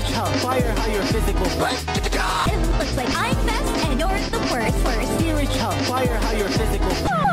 child, fire how your physical. It looks like I'm best and you're the worst. Spirit child, fire how your physical.